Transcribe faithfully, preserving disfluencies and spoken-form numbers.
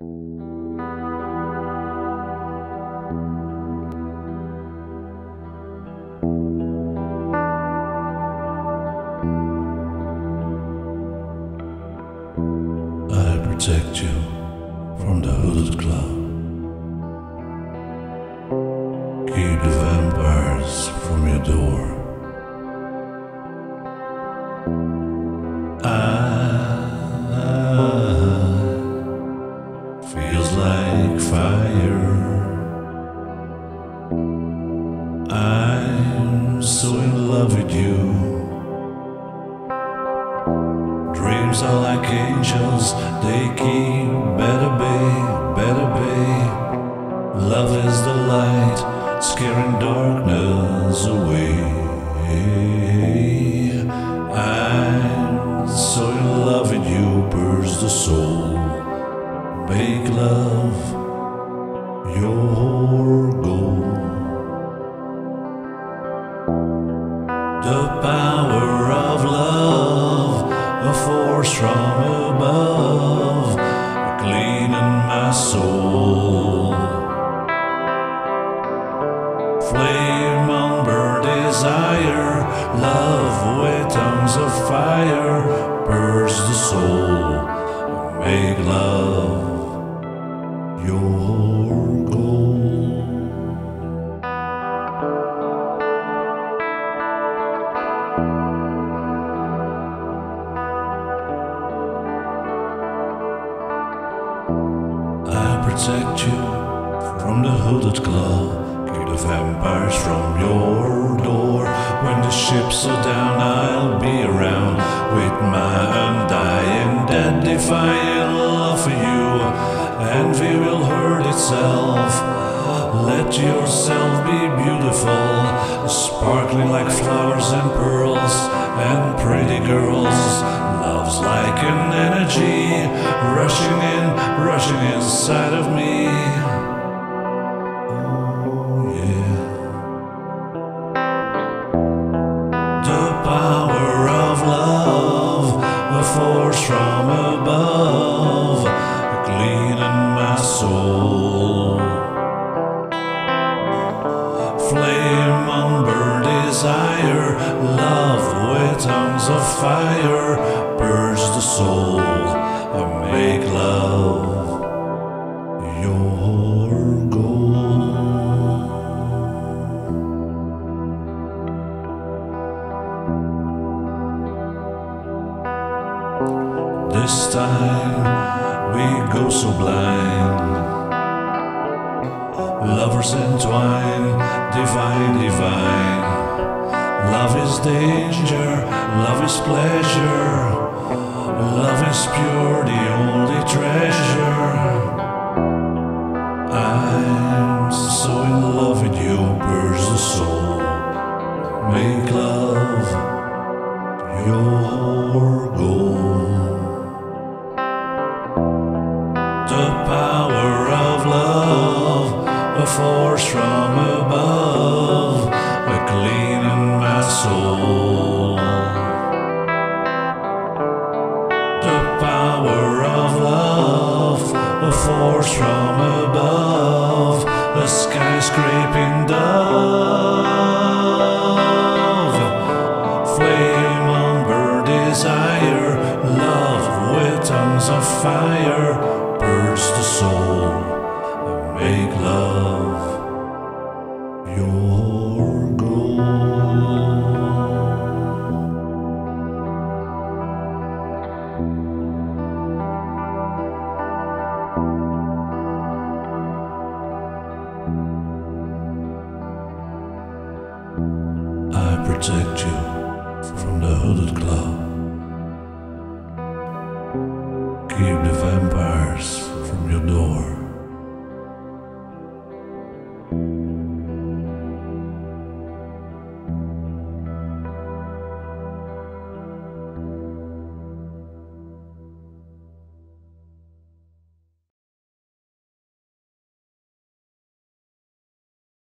Protect you from the hooded club. Keep the vampires from your door. I feels like fire. I'm so in love with you. Dreams are like angels, they keep better be, better be. Love is the light, scaring darkness away. I'm so in love with you, burst the soul. Make love your goal. The power of love, a force from above, cleaning my soul. Flame on burn desire, love with tongues of fire, burst the soul, make love your goal. Protect you from the hooded claw, keep the vampires from your door. When the ships are down, I'll be around with my undying, dead defying love for you. Envy will hurt itself. Let yourself be beautiful, sparkling like flowers and pearls and pretty girls. Love's like an energy, rushing in, rushing inside of me. Oh yeah. The power of love, a force from above, cleaning my soul. Flame on burn desire, love with tongues of fire, purge the soul, make love your goal. This time we go so blind, lovers entwine, divine, divine. Love is danger, love is pleasure, love is pure, the only treasure. I'm so in love with you, burst the soul, make love your goal. The power of love, a force from above, a cleaning my soul. The power of love, a force from above, a skyscraping dove. Flame on burn desire, love with tongues of fire, burst the soul, make love your